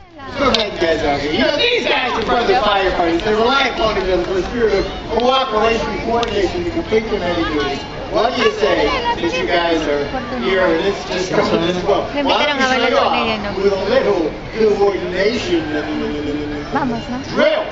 So glad you guys are here. You know, these guys are from the firefighters. They rely upon each other for a spirit of cooperation and coordination to complete their many duties. What do you say, since you guys are here and it's just coming as well? Why don't you start off with a little coordination drill?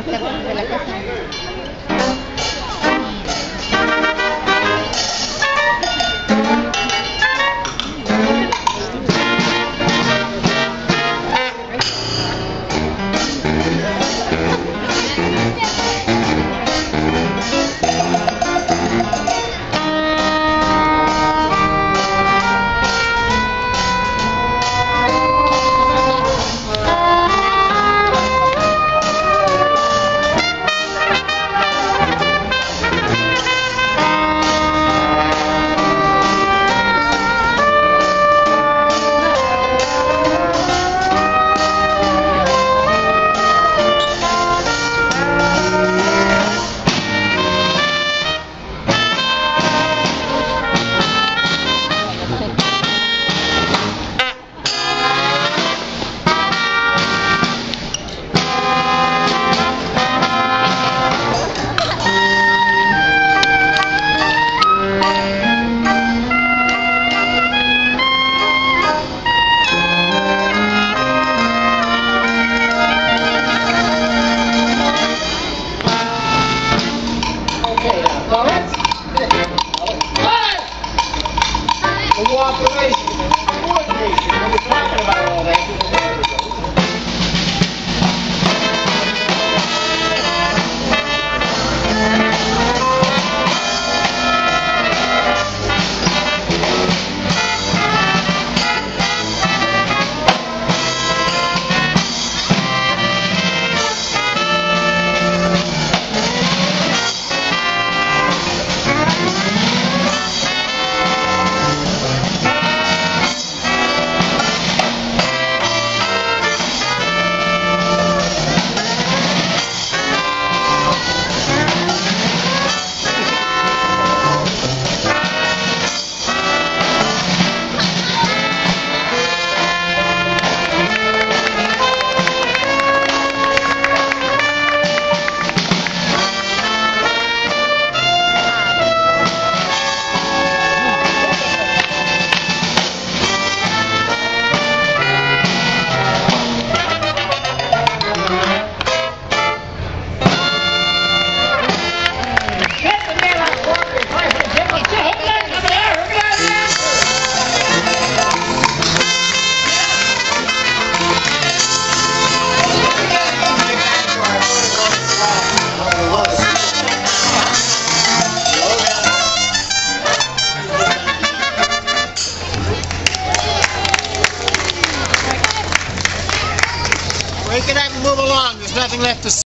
Cooperation and coordination. When we're talking about all that, break it up and move along. There's nothing left to say.